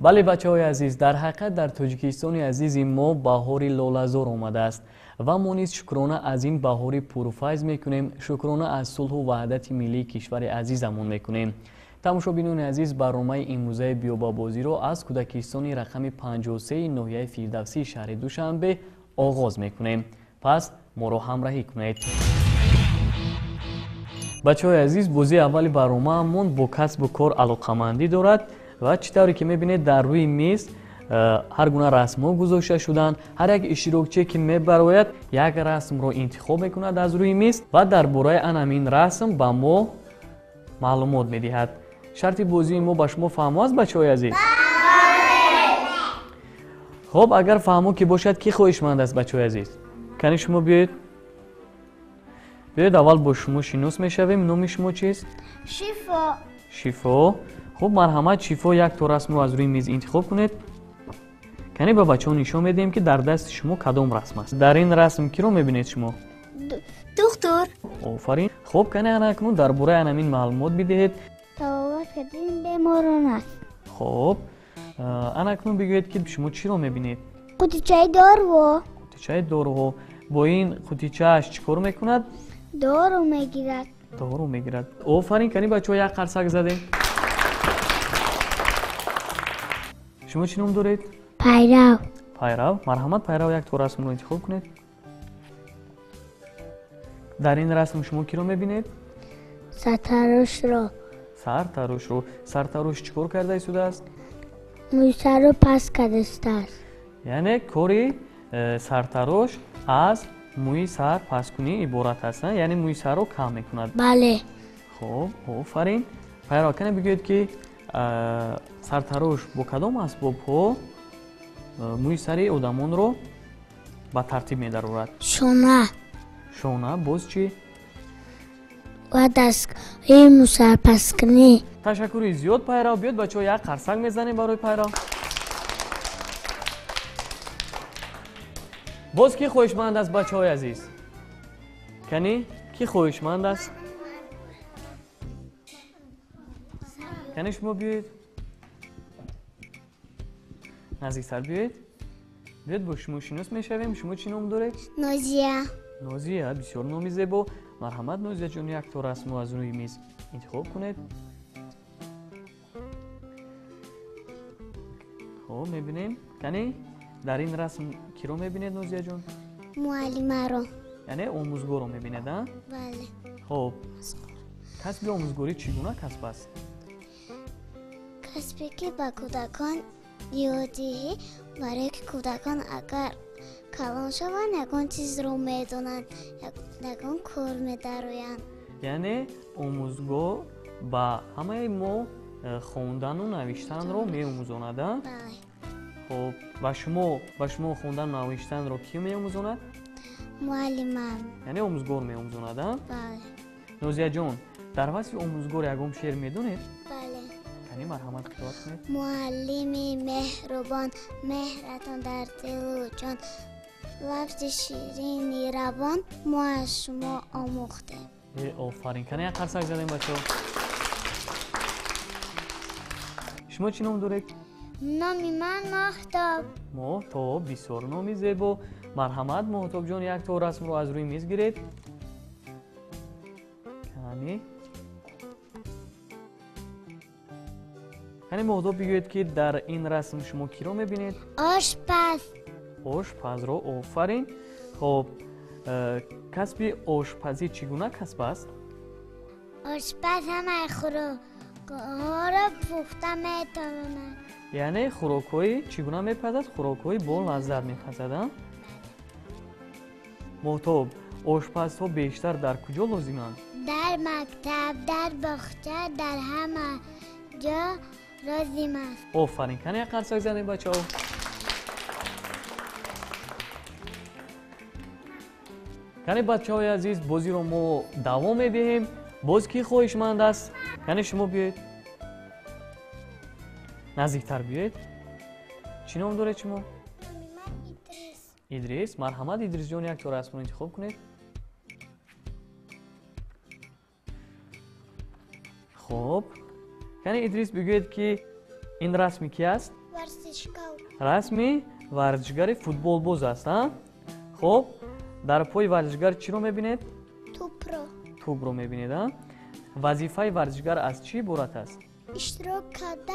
بله بچه‌های عزیز، در حقیقت در تاجیکستان عزیز ما بهار لاله‌زار آمده است و ما نیز شکرانه از این بهار پرفیض میکنیم. شکرانه از صلح و وحدت ملی کشور عزیزمون میکنیم. تماشابینان عزیز، برنامه امروزه بیابا بازی را از کودکستان رقم 53 ناحیه فردوسی شهر دوشنبه آغاز میکنیم. پس ما را همراهی کنید. بچه‌های عزیز، بازی اولی برنامه‌مون با کسب و کار علاقه‌مندی دارد و چطوری که می‌بینید در روی میز هر گونه رسم‌ها گذاشته شدن. هر یک اشتراکچی که می‌براید یک رسم رو انتخاب می‌کند از روی میز و درباره همین رسم به ما معلومات می‌دهد. شرط بازی ما به شما فهم است بچه‌های عزیز؟ خب اگر فهمو که باشد کی خواهشمند است بچه‌های عزیز؟ کنی شما بیاید اول با شما شناس میشویم. نام شما چیست؟ شیفا. شیفا. خب مرحمت شیفا، یک تا رسم رو از روی میز انتخاب کنید. کنی به بچه‌ها نشون میدیم که در دست شما کدام رسم است. در این رسم کی رو میبینید شما؟ دکتر. آفرین. خب کنی انا اکنون درباره همین معلومات بدهید. تواوت کردین بیماران است. خب انا اکنون بگویید که شما چی رو میبینید؟ قوطیچه دارو. قوطیچه دارو. با این قوطیچه اش چیکار میکند؟ دارو میگیرد. دارو میگیرد. آفرین. کنی بچه‌ها یک قرصک زدین. شما چی نام دارید؟ پیرو. پیرو. مرحمت پیرو، یک تا رسم رو انتخاب کنید. در این رسم شما کی رو میبینید؟ سرتراش را. سرتراش رو. سرتراش چیکار کرده ایستاده است؟ موی سر رو پس کرده است. یعنی کاری سرتراش از موی سر پس کنی عبارت است، یعنی موی سر رو کم میکند. بله. خب آفرین. پیرو کنه بگوید که سرتراش با کدام اسباب ها موی سری آدمان رو به ترتیب می‌دارد؟ شونه. شونه. باز چی؟ و دستگاه مو سر پس کنی. تشکر زیاد پیرو. بیاد بچه‌ها یک قرصک میزنیم برای پیرو. باز کی خواهشمند است بچه‌های عزیز؟ کنی کی خواهشمند است؟ کنی شما بیاید نزدیکتر بیاید. بیاید با شما شناس میشویم. شما چی نام دارید؟ نازیه. نازیه. بسیار نامی زیبا. مرحمت نازیه جان، یک تا رسم رو از روی میز انتخاب کنید. خب میبینیم. کنی در این رسم کی رو میبینید نازیه جان؟ معلمه رو. یعنی آموزگار رو میبینید ها؟ بله. خب کسب آموزگاری چگونه کسب است؟ کسبی که با کودکان یادی برای که کودکان اگر کلان شوند یکان چیز رو میدونند، یکان کار میدرویند. یعنی آموزگار با همه ما خوندن و نوشتن رو میآموزاند. بله. خب و شما خوندن و نوشتن رو کی میآموزاند؟ معلمم. یعنی آموزگار میآموزاند. بله. نازیه جان، در وصف آموزگار یکم شعر میدونید؟ بله. یعنی مرحمت قرائت کنید. معلمی مهربان، مهرتان در دل و جان، لفظ شیرینی روان ما از شما آموختیم. آفرین. کنه یک قرصک زدیم بچه‌ها. شما چی نام دارید؟ نامی من مهتاب. مهتاب. بسیار نامی زیبا. مرحمت مهتاب جان، یک تا رسم رو از روی میز گیرید. کنی مهتاب بگوید که در این رسم شما کی رو میبینید؟ آشپز. آشپز رو. آفرین. خب کسب آشپزی چگونه کسب است؟ آشپز همه خوراک‌ها را پخته میتواند. یعنی خوراک‌های چگونه میپزد؟ خوراک‌های با لذت میپزد. مهتاب، آشپزها بیشتر در کجا لازمند؟ در مکتب، در باغچه، در همه جا لازم است. آفرین. کنه یک قرصک زدیم بچه‌ها. کنه بچه‌های عزیز، بازی رو ما دوام میدهیم. باز کی خواهشمند است؟ کنه شما بیاید نزدیکتر بیاید. چی نام دارید شما؟ من ادریس. مرحمت ادریس جان، یک تا رسم رو انتخاب کنید. خب کنه ادریس بگوید که این رسمی کی است؟ расми варзишгари футболбоз аст. хуб, дар пои варзишгар чиро мебинед? тӯбро мебинед. вазифаи варзишгар аз чӣ иборат аст? иштирок карда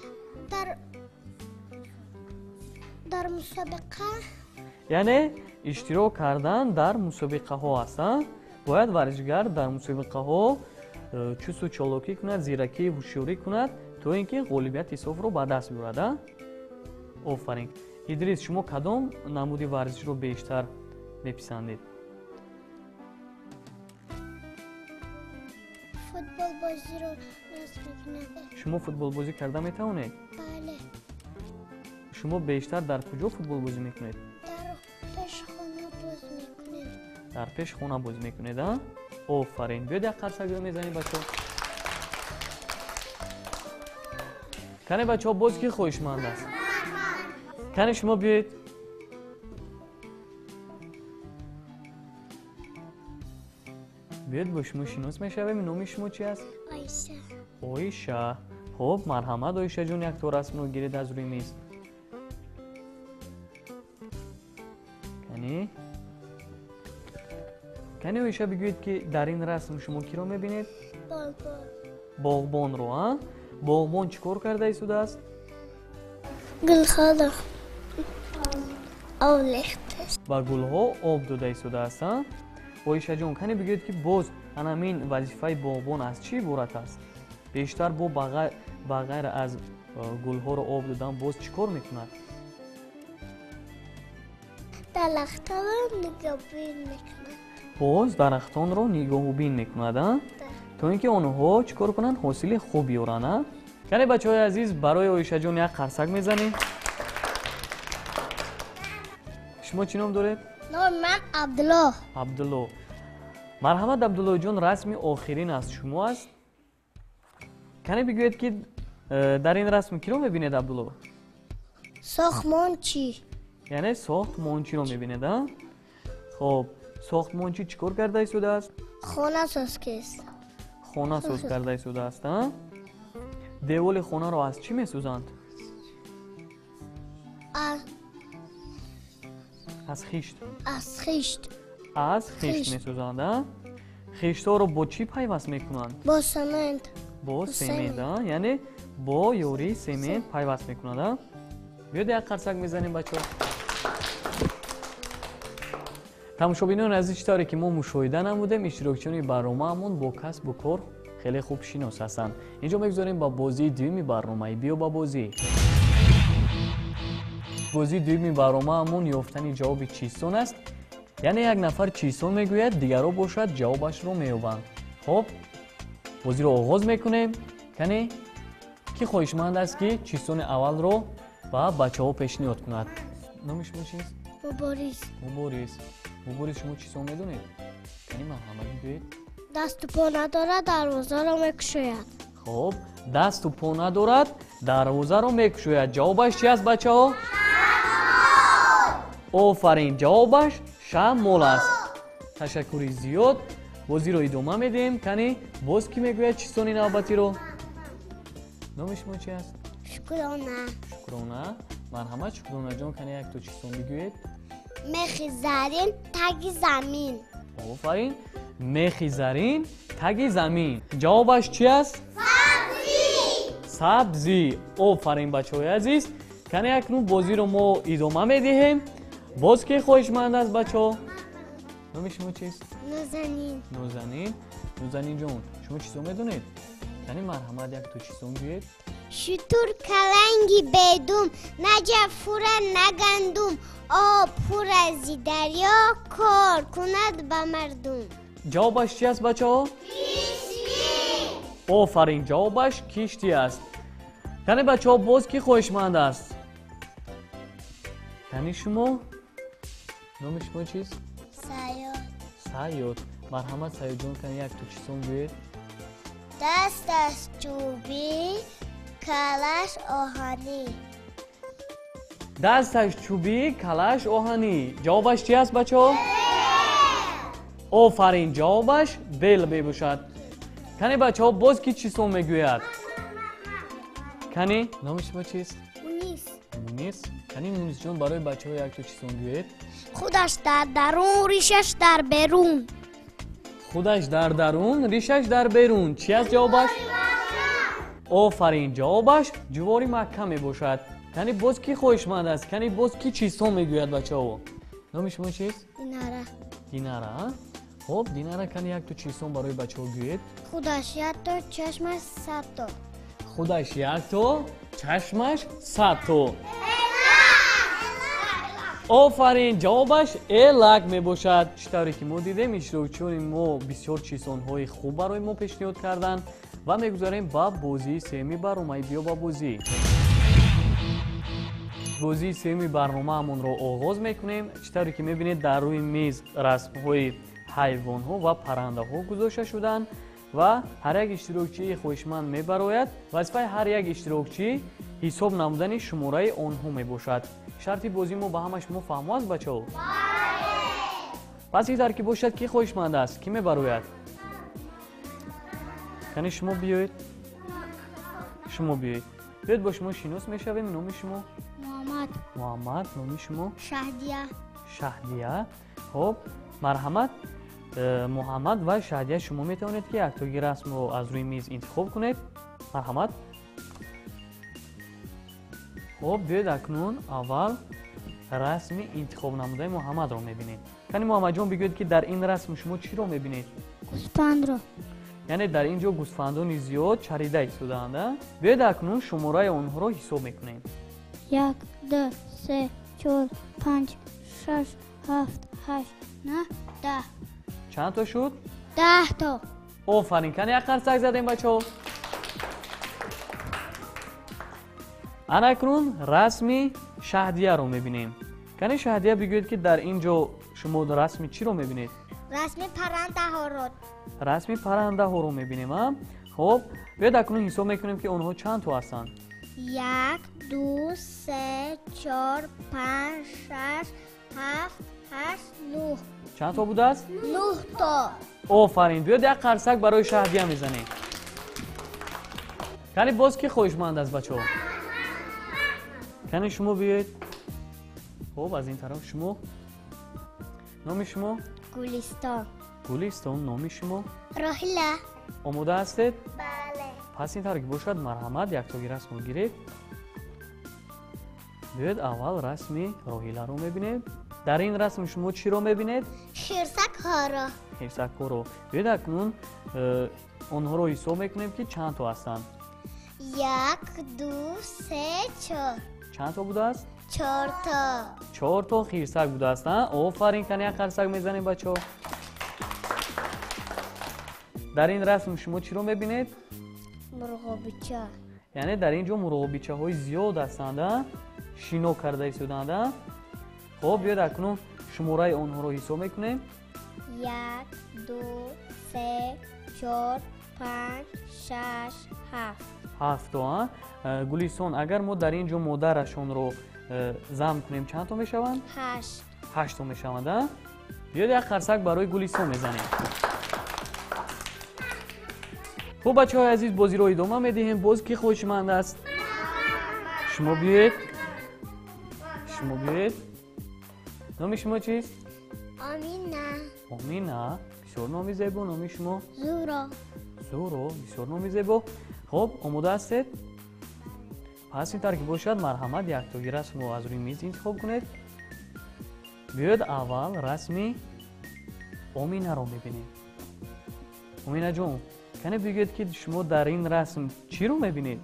дар мусобиқа. яъне иштирок кардан дар мусобиқаҳо аст. бояд варзишгар дар мусобиқаҳо чусту чолокӣ кунад, зиракӣ, ҳушёрӣ кунад, то ин ки ғолибияти софро ба даст биёрад. офарин. идрис, шумо кадом намуди варзишро бештар меписандед? футболбозиро наст мекунад. шумо футболбозӣ карда метавонед? бале. шумо бештар дар куҷо футболбозӣ мекунед? дар пешхона боз мекунем. дар пеши хона бозӣ мекунед? офарин. биёед як қарсакро мезанед бачаҳо. кане бачаҳо, боз ки хоҳишманд аст? кане шумо биёед. биёед бо шумо шинос мешавем. номи шумо чи аст? ойша. ойша. хуб, марҳамат ойшаҷон, якто расмро гиред аз рӯи мез. кане ойша, бигӯед ки дар ин расм шумо киро мебинед? боғбонро. боғбон чӣ кор карда истодааст? гулҳоро об лехтааст. ба гулҳо об дода истодааст. ойшаҷон, кане бигӯед ки боз анамин вазифаи боғбон аз чӣ иборат аст? бештар бо ба ғайр аз гулҳоро об додан боз чӣ кор мекунад? дарахтонро нигоҳубин мекунад. боз дарахтонро нигоҳубин мекунад, то ин ки онҳо чӣ кор кунанд? ҳосили хуб биёранд. кане бачаҳои азиз, барои ойшаҷон як қарсак мезанем. шумо чӣ ном доред? номи ман абдулло. абдулло. марҳамат абдуллоҷон, расми охирин аз шумо аст. кане бигӯед ки дар ин расм киро мебинед абдулло? сохтмончӣ. яъне сохтмончиро мебинед. хуб, сохтмончӣ чӣ кор карда истодааст? хона соз кест. хона соз карда истодааст. деволи хонаро аз чӣ месӯзанд? аз хишт. аз хишт месӯзанд. хиштҳоро бо чӣ пайваст мекунанд? бо семент. бо семент. яъне бо ёрии семент пайваст мекунанд. биёед як қарсак мезанем бачаҳо. тамошобинони азиз, чӣ тавре ки мо мушоҳида намудем, иштирокчиёни барномаамон бо касбу кор хеле хуб шинос ҳастанд. инҷо мегузорем ба бозии дуюми барномаи биё ба бозӣ. бозии дуюми барномаамон ёфтани ҷавоби чистон аст. яъне як нафар чистон мегӯяд, дигарро бошад ҷавобашро меёбанд. хуб, бозиро оғоз мекунем. кане ки хоҳишманд аст ки чистони аввалро ба бачаҳо пешниҳод кунад? номи шумо чист? муборис. муборис, шумо чисон медонед? кани марҳамат бигӯед. дасту по надорад, дарвозаро мекушояд. хуб, дасту по надорад, дарвозаро мекушояд. ҷавобаш чи аст бачаҳо? офарин, ҷавобаш шамол аст. ташаккури зиёд. бозиро идома медиҳем. кани боз ки мегӯяд чистони навбатиро? номи шумо чи аст? шукрона. марҳамат шукронаҷон, кани якто чистон бигӯед. мехи зарин, таги замин. офарин, мехи зарин, таги замин. ҷавобаш чи аст? сабзӣ. офарин бачаҳои азиз, кани акнун бозиро мо идома медиҳем. боз ки хоҳишманд аст бачаҳо? номи шумо чист? нозанинҷон, шумо чисон медонед? кани марҳамат якто чисон гӯед. шутур каланги бедум, наҷа фура нагандум, об пур ази дарё, кор кунад ба мардум. ҷавобаш чи аст бачаҳо? киштӣ. офарин, ҷавобаш киштӣ аст. кани бачаҳо, боз ки хоҳишманд аст? кани шумо? номи шумо чист? саёд. марҳамат саёдҷон, кани якто чисон гӯед. дасташ чӯбӣ, калаш оҳанӣ. дасташ чӯбӣ, калаш оҳанӣ. ҷавобаш чи аст бачаҳо? офарин, ҷавобаш бел мебошад. кани бачаҳо, боз ки чисон мегӯяд? кани номи шумо чист? مونیس. یعنی مونیس جان برای بچه‌ها یک تو چیزون گوید. خودش در درون ریشش در بیرون. خودش در درون ریشش در بیرون. چی است جوابش؟ آفرین، جوابش جواری مکه می باشد. یعنی باز کی خوشمند است؟ یعنی باز کی چیزها میگوید بچه‌ها؟ نام شما چیست؟ دیناره. دیناره. خب دیناره کنی یک تو چیزها برای بچه‌ها گوید. خودش یک تا چشمش 100 تا. خودش یک تا چشمش 100 تا. آفرین، جوابش الک می باشد. چطوری که ما دیدیم اشتراکچیان ما بسیار چیزهای خوب برای ما پیشنهاد کردن و میگذاریم با بازی سومی برنامه. بیا با بازی سومی برنامه همون رو آغاز میکنیم. چطوری که میبینید در روی میز رسم‌های حیوان‌ها و پرنده‌ها گذاشته شدن و هر یک اشتراکچی خوشمند میبراید. وظیفه هر یک اشتراکچی حساب نمودن شماره آنها میباشد. شرط بازی ما با همش ما فهمو است بچه‌ها؟ پس این ترکیب باشد کی خوشمند است؟ کی میبراید؟ کنی شما بیایید. شما بیایید. بیاید با شما شناس میشویم. نام شما؟ محمد. نام شما؟ شهدیه. خب مرحمت. محمد و شهدیه شما میتوانید که یک تاگی رسم رو از روی میز انتخاب کنید. مرحمت. خب بیاید اکنون اول رسم انتخاب نموده محمد رو میبینید. کنی محمد جان بگوید که در این رسم شما چی رو میبینید؟ گوسفند رو. یعنی در اینجا گوسفندان زیاد چریده ایستادند. بیاید اکنون شماره آنها رو حساب میکنیم. 1 2 3 4 5 6 7 8 9 10. چند تا شد؟ 10 تا. آفرین، کنی یک قرصک زدیم بچه‌ها. انا اکنون رسمی شهدیه رو میبینیم. کنی شهدیه بگوید که در اینجا شما رسمی چی رو میبینید؟ رسم پرنده ها رو. رسمی پرنده ها رو میبینیم. خب بیاید اکنون حساب میکنیم که اونها چند تا هستند. 1 2 3 4 5 6 7 8 9. چند تا بوده است؟ 9 تا. آفرین، بیاید یک قرصک برای شهدیه میزنیم. کنی باز کی خوشمند است بچه‌ها؟ کنی شما بیاید. خب از این طرف شما. نام شما؟ گلستان. نام شما؟ راهیله. آماده هستید؟ بله. پس این طرح که باشد مرحمت یک تاگی رسم رو گیرید. بیاید اول رسمی راهیله رو میبینید. در این رسم شما چی رو میبینید؟ خرسک ها رو. خرسک ها رو. بیاید اکنون آنها رو حساب میکنیم که چند تا هستند. 1 2 3 4. چند تا بوده است؟ 4 تا. 4 تا خرسک بوده است. آفرین، کنی یک خرسک میزنیم بچه‌ها. در این رسم شما چی رو میبینید؟ مرغابیچه. یعنی در اینجا مرغابیچه های زیاد هستند. شینا کرده ایستادند. خب بیاید اکنون شماره آنها رو حساب میکنیم. 1 2 3 4 5 6 7. 7 تا. گلیسون اگر ما در اینجا مادرشون رو ضم کنیم چند تا میشوند؟ 8. 8 تا میشوند. بیاید یک خرسک برای گلیسون میزنیم. خب بچه‌های عزیز بازی رو ادامه میدیم. باز کی خوشمند است؟ شما بیاید. نام شما چیست؟ آمینا. بسیار نامی زیبا. نام شما؟ زورا. بسیار نامی زیبا. خب آماده هستید؟ پس این طرح که باشد مرحمت یک تاگی رسم رو از روی میز انتخاب کنید. بیاید اول رسمی آمینا رو میبینید. آمینا جون کنه بگید که شما در این رسم چی رو میبینید؟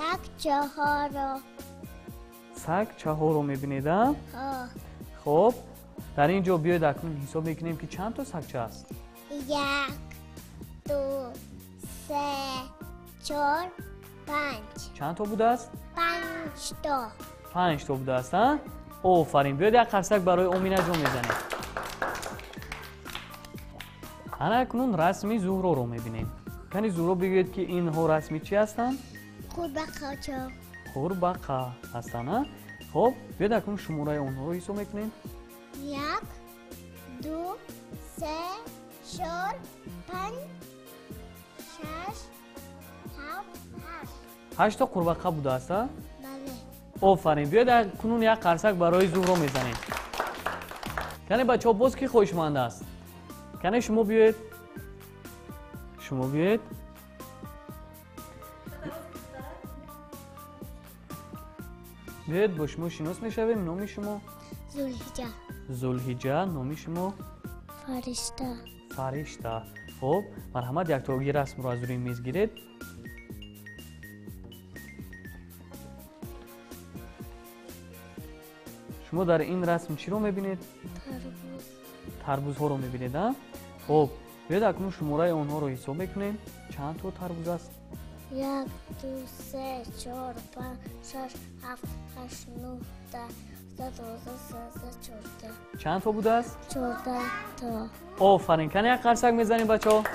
سگ چهار رو میبینید. خب در اینجا بیاید اکنون حساب میکنیم که چند تا سگچه هست. 1 2 3 4 5. چند تا بوده است؟ 5 تا. 5 تا بوده است. آفرین، بیاید یک قرصک برای آمینا جون میزنیم. انا اکنون رسمی زهرا رو میبینیم. کنی زهرا بگید که اینها رسمی چی هستند؟ قورباغه هستند. خب بیاید اکنون شماره اونها رو حساب میکنیم. 1 2 3 4 5 6 7 8. 8 تا قورباغه بوده است. بله. آفرین. بیاید کنون یک قرصک برای زهره میزنیم. کنه بچه ها باز کی خوشمند است؟ کنه شما بیاید. شما بیاید. بیاید با شما شناس میشویم. نامی شما؟ زلحجه. زلحجه. نامی شما؟ فرشته. فرشته. خب مرحمت یک تا رسم رو از روی میز گیرید. شما در این رسم چی رو میبینید؟ تربوز. تربوز ها رو میبینید. خب بیاید اکنون شماره آنها رو حساب میکنیم. چند تا تربوز است؟ 1 2 3 4 5 6 7 8 9 10 11 12 13 14. چند تا بوده است؟ 14 تا. آفرین. کنه یک قرصک میزنیم بچه ها.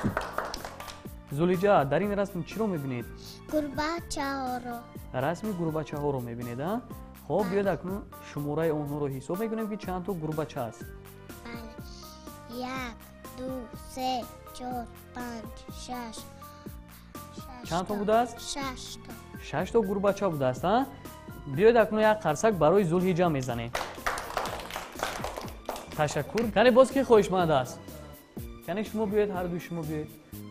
زلیجه در این رسم چی رو میبینید؟ گربه ها رو. رسم گربچه ها رو میبینید. خب بیاید اکنون شماره آنها رو حساب میکنیم که چند تا گربچه است. بله. 1 2 3 4 5 6. چند تا بوده است؟ 6 تا. 6 تا گربچه بوده است. بیاید اکنون یک قرصک برای زلیجه میزنیم. تشکر. کنه باز کی خوشمند است؟ کنه شما بیاید، هر دو شما بیاید.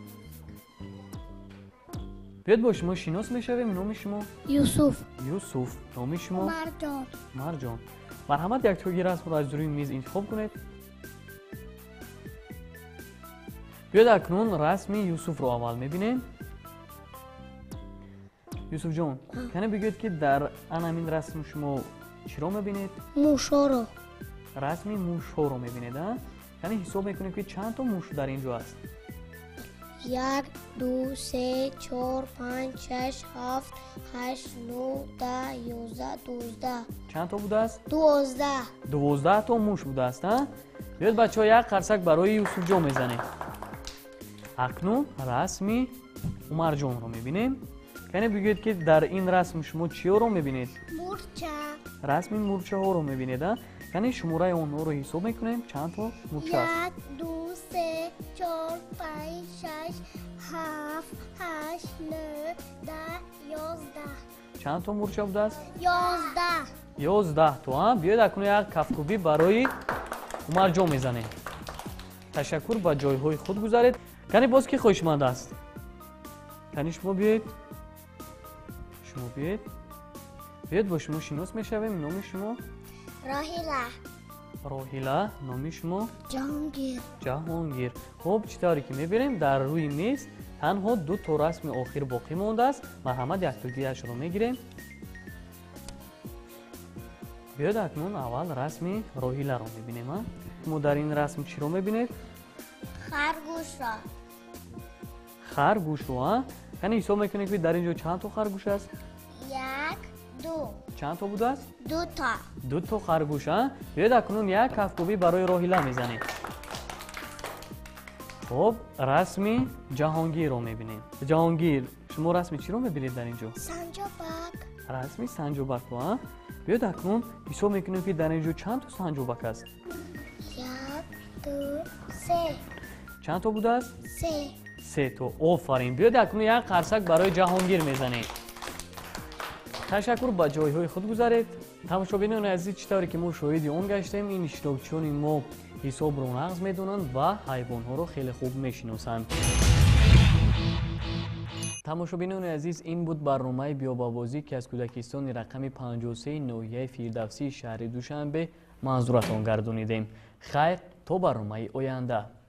بیاید با شما شناس میشویم. نامی شما؟ یوسف. یوسف. نامی شما؟ مرجان. مرجان. مرحمت یک تا رسم رو از روی میز انتخاب کنید. بیاید اکنون رسم یوسف رو اول میبینیم. یوسف جان کنه بگید که در همین رسم شما چی رو میبینید؟ موشا رو. رسم موش ها رو میبینید. کنه حساب میکنیم که چند تا موش در اینجا است. 1 2 3 4 5 6 7 8 9 10 11 12. چند تا بوده است؟ 12. 12 تا موش بوده است. بیاید بچه ها یک قرصک برای یوسف جان میزنیم. اکنون رسم عمر جان رو میبینیم. کنه بگید که در این رسم شما چی رو میبینید؟ مورچه. رسم مورچه ها رو میبینید. کنه شماره اونها رو حساب میکنیم. چند تا مورچه است؟ 1 2 3 4 5 6 7 8 9 10 11. چند تا مورچه بوده است؟ 11. 11 تا. بیاید اکنون یک کفکوبی برای عمر جان میزنیم. تشکر. با جای های خود گذارید. کنه باز کی خوشمند است؟ کنه شما بیاید. شما بیاید. بیاید با شما شناس میشویم. نامی شما؟ راهیله. راهیله. نامی شما؟ جهانگیر. جهانگیر. خب چطوری که میبینیم در روی میز تنها 2 تا رسم آخر باقی مونده است. مرحمت یک تا دیگه رو میگیریم. بیاید اکنون اول رسم راهیله رو میبینیم. ما در این رسم چی رو میبینید؟ خرگوش را. خرگوش رو. کنه حساب میکنید که در اینجا چند تا خرگوش است؟ 1 2. چند تا بوده است؟ 2 تا. 2 تا خرگوش. بیاید اکنون یک کفکوبی برای راهیله میزنیم. خب رسم جهانگیر رو میبینیم. جهانگیر شما رسم چی رو میبینید در اینجا؟ سنجابک. رسم سنجابک رو. بیاید اکنون حساب میکنیم که در اینجا چند تا سنجابک است؟ 1 2 3. چند تا بوده است؟ 3. 3 تا. آفرین. بیاید اکنون یک قرصک برای جهانگیر میزنیم. تشکر. با جای های خود گذارید. تماشاگران عزیز چطوری که ما شاهد اون گشتیم این اشتراکچیان ما حساب رو نقض میدونند و حیوان ها رو خیلی خوب میشناسند. تماشاگران عزیز این بود برنامه بیابابازی که از کودکستان رقم 53 ناحیه فیردوسی شهر دوشنبه معذورتان گردانیدیم. خیر تا برنامه آینده.